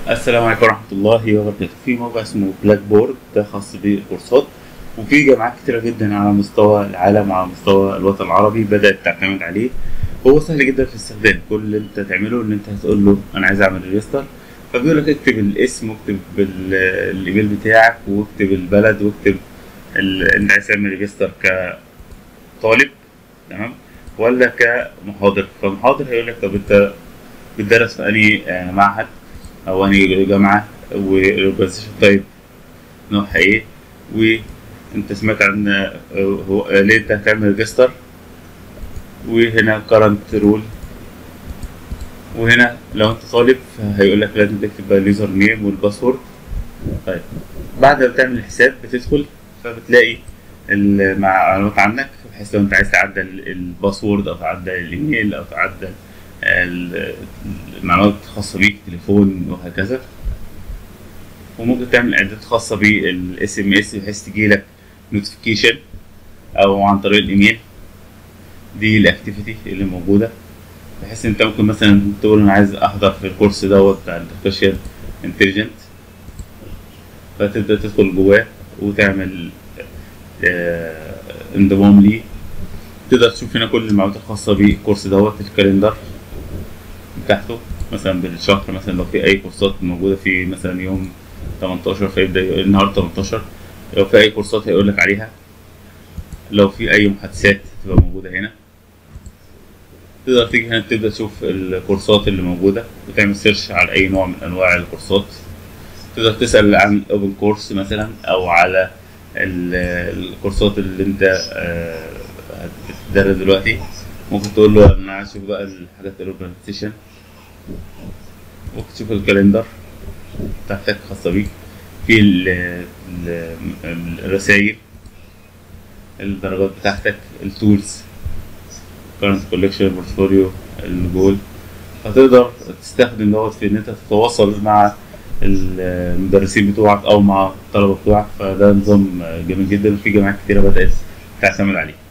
السلام عليكم ورحمة الله وبركاته. في موقع اسمه بلاك بورد، ده خاص بالكورسات، وفي جامعات كتيرة جدا على مستوى العالم وعلى مستوى الوطن العربي بدأت تعتمد عليه. هو سهل جدا في الاستخدام. كل اللي انت تعمله ان انت هتقول له انا عايز اعمل ريجستر، فبيقول لك اكتب الاسم واكتب الايميل بتاعك واكتب البلد واكتب انت عايز تعمل ريجستر كطالب، تمام، ولا كمحاضر. فمحاضر هيقول لك طب انت بتدرس في انهي معهد او انهي جامعه، والاورجنايزيشن تايب نوعها ايه، وانت سمعت عن هو ليه انت هتعمل ريجستر، وهنا كارنت رول. وهنا لو انت طالب هيقول لك لازم تكتب بقى اليوزر نيم والباسورد. طيب بعد ما تعمل الحساب بتدخل، فبتلاقي المعلومات عنك، بحيث لو انت عايز تعدل الباسورد او تعدل الايميل او تعدل المعلومات الخاصة بيك، تليفون وهكذا. وممكن تعمل اعدادات خاصة بالاس ام اس بحيث تجيلك نوتيفيكيشن او عن طريق الايميل. دي الاكتيفيتي اللي موجودة، بحيث انت ممكن مثلا تقول انا عايز احضر في الكورس دوت بتاع الارتفيشال انتليجنت، فتبدأ تدخل جواه وتعمل انضمام ليه. تقدر تشوف هنا كل المعلومات الخاصة بالكورس دوت، الكالندر بتاعته مثلا بالشهر، مثلا لو في اي كورسات موجودة في مثلا يوم 18 فيبدأ النهارده 18، لو في اي كورسات هيقول لك عليها، لو في اي محادثات تبقى موجودة هنا. تقدر تيجي هنا تبدأ تشوف الكورسات اللي موجودة وتعمل سيرش على اي نوع من انواع الكورسات. تقدر تسأل عن الاوبن كورس مثلا او على الكورسات اللي انت هتدرس دلوقتي. ممكن تقول له انا عايز اشوف بقى الحاجات الاورجنايزيشن، ممكن تشوف الكالندر بتاعتك خاصة بيك، في الرسائل، الدرجات بتاعتك، التولز، كارنت كوليكشن، بورتفوليو، الجول. هتقدر تستخدم دوت في ان انت تتواصل مع المدرسين بتوعك او مع الطلبة بتوعك. فده نظام جميل جدا، وفي جامعات كتيرة بدأت تعتمد عليه.